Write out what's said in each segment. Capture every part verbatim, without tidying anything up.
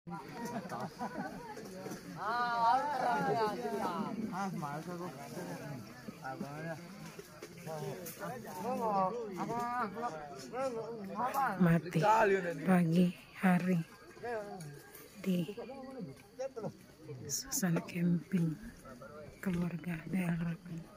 Mati pagi hari di suasana camping keluarga daerah.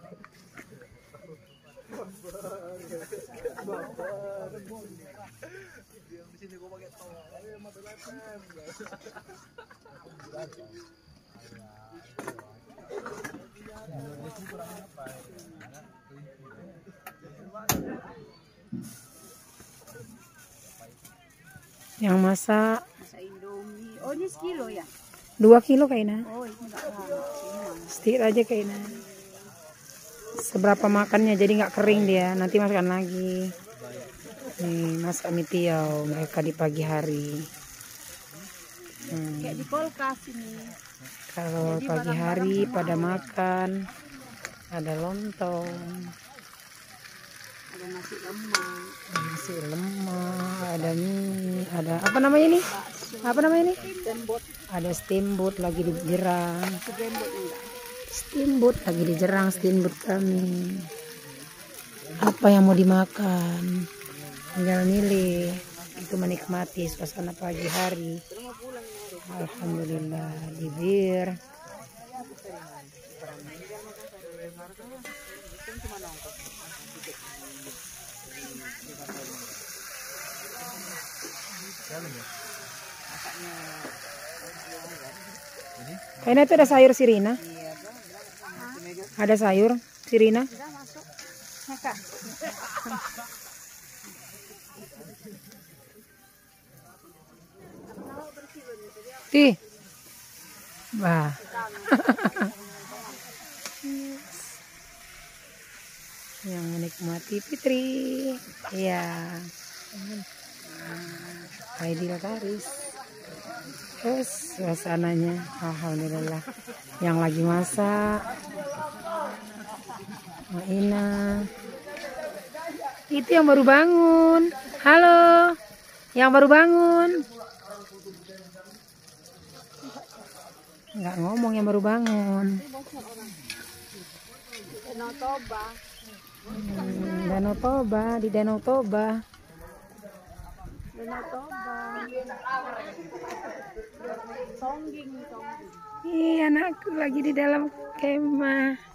Yang masak Masak Indomie. Oh, ini sekilo ya? dua kilo kayaknya. Oh, ini enggak lama. Setir aja kayaknya. Seberapa makannya jadi nggak kering dia. Nanti masukkan lagi. Nih masak mie tiaw mereka di pagi hari. Hmm. Kayak di kulkas ini. Kalau Jadi pagi hari barang-barang pada makan, ada lontong, ada nasi lemak, ada nasi lemak, ada mie, ada apa namanya ini? Apa namanya ini? steamboat. Ada steamboat lagi dijerang. Steamboat enggak? Steamboat lagi dijerang steamboat kami. Apa yang mau dimakan? Tinggal milih. Itu menikmati suasana pagi hari. Alhamdulillah di bir. Kayaknya itu ada sayur sirina. Ada sayur sirina. Ti. Wah. Yang menikmati Fitri. Iya. Aidil Karis. Terus suasananya alhamdulillah. Yang lagi masak Maina. Itu yang baru bangun. Halo. Yang baru bangun. Nggak ngomong yang baru bangun. Danau Toba. Hmm, Danau Toba, di Danau Toba. Danau Toba. Tongging, tongging. Ih, anakku lagi di dalam kemah.